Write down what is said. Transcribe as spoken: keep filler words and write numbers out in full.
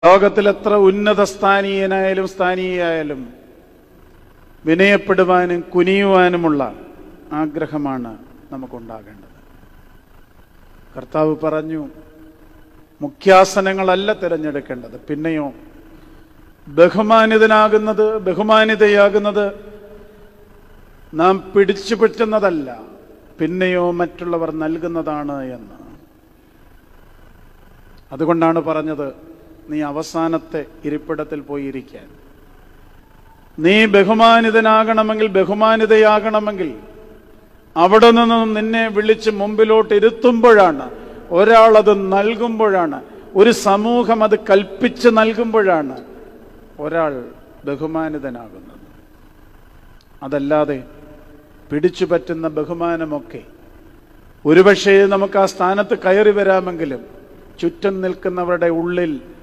ലോകത്തിൽ എത്ര ഉന്നത സ്ഥാനീയനായാലും സ്ഥാനീയായാലും വിനയപ്പെടുവാനും കുനിയുവാനുമുള്ള ആഗ്രഹമാണ് നമുക്കുണ്ടാകേണ്ടത്. കർത്താവ് പറഞ്ഞു, മുഖ്യാസനങ്ങളല്ല തിരഞ്ഞെടുക്കേണ്ടത്, പിന്നെയോ ബഹുമാനിതനാകുന്നത് ബഹുമാനിതയാകുന്നത് നാം പിടിച്ചു പറ്റുന്നതല്ല, പിന്നെയോ മറ്റുള്ളവർ നൽകുന്നതാണ് എന്ന്. അതുകൊണ്ടാണ് പറഞ്ഞത്, നീ അവസാനത്തെ ഇരിപ്പിടത്തിൽ പോയിരിക്കാൻ. നീ ബഹുമാനിതനാകണമെങ്കിൽ, ബഹുമാനിതയാകണമെങ്കിൽ അവിടെ നിന്നും നിന്നെ വിളിച്ച് മുമ്പിലോട്ട് ഇരുത്തുമ്പോഴാണ്, ഒരാളത് നൽകുമ്പോഴാണ്, ഒരു സമൂഹം അത് കൽപ്പിച്ച് നൽകുമ്പോഴാണ് ഒരാൾ ബഹുമാനിതനാകുന്നത്. അതല്ലാതെ പിടിച്ചു പറ്റുന്ന ബഹുമാനമൊക്കെ ഒരുപക്ഷേ നമുക്ക് ആ സ്ഥാനത്ത് കയറി വരാമെങ്കിലും ചുറ്റും നിൽക്കുന്നവരുടെ ഉള്ളിൽ